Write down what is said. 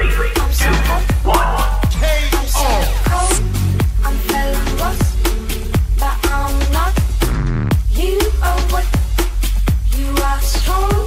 I'm so hot. I'm so cold. I'm fabulous, but I'm not. You are what you are strong.